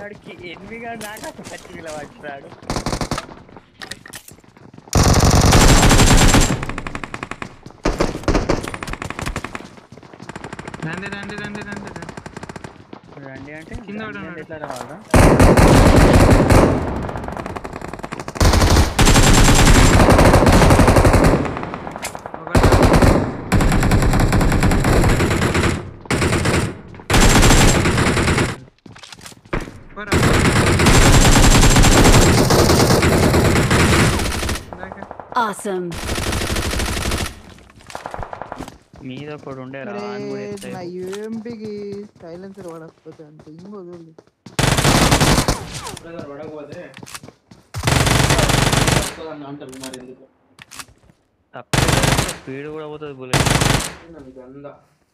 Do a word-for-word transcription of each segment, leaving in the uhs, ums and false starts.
వాడికి ఎనిమిదిగా నాకు అసలు పచ్చిగా పట్టాడు. రండి రండి రండి రండి రండి అంటే కింద పడున్నాడు. ఎట్లా రావాలా? Awesome. మీద ఒకడు ఉండే రా అరే అని కూడా నా ఎత్తాయి. యూఎంపీకి సైలెన్సర్ పడకపోతే అంత ఇంకో వదిలి పడకపోతే అంటారు మరి ఎందుకు తప్ప స్పీడ్ కూడా పోతుంది బుల్లెట్. గంద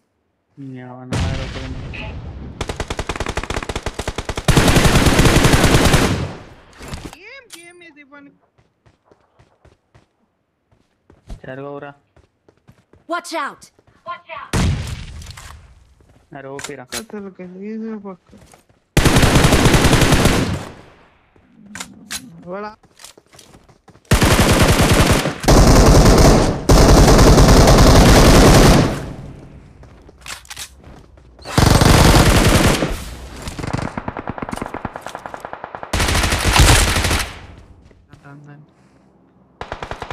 ఏం గేమ్ ఇది పని జరగవురా. Watch out! అరే ఓపిరా. అసలు గలీజు పక్క వాడా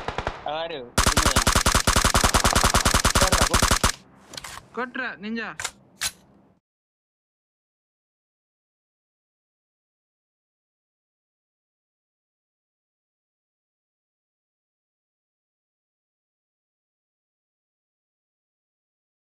అరే కొట్రా నింజా